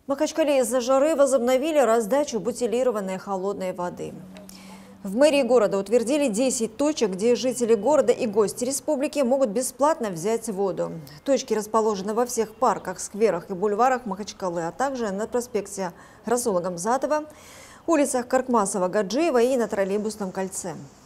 В Махачкале из-за жары возобновили раздачу бутилированной холодной воды. В мэрии города утвердили 10 точек, где жители города и гости республики могут бесплатно взять воду. Точки расположены во всех парках, скверах и бульварах Махачкалы, а также на проспекте Расула Гамзатова, улицах Каркмасова-Гаджиева и на троллейбусном кольце.